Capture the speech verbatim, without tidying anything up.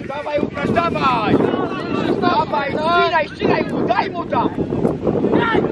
Dawaj, Łukasz, dawaj! Dawaj, ścinaj, ścinaj mu, daj mu tam!